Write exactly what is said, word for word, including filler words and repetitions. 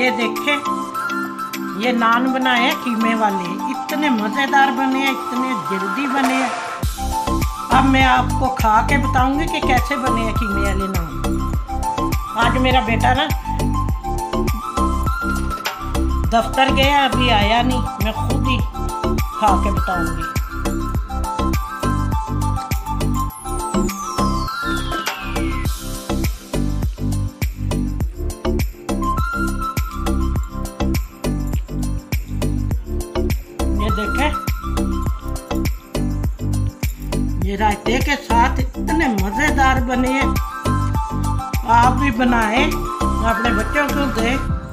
ये देखे, ये नान बनाए हैं कीमे वाले, इतने मज़ेदार बने हैं, इतने जल्दी बने हैं। अब मैं आपको खा के बताऊंगी कि कैसे बने हैं कीमे वाले नान। आज मेरा बेटा ना दफ्तर गया, अभी आया नहीं, मैं खुद ही खा के बताऊंगी। ये देखें, ये रायते के साथ इतने मजेदार बने हैं। आप भी बनाएं, अपने बच्चों को दें।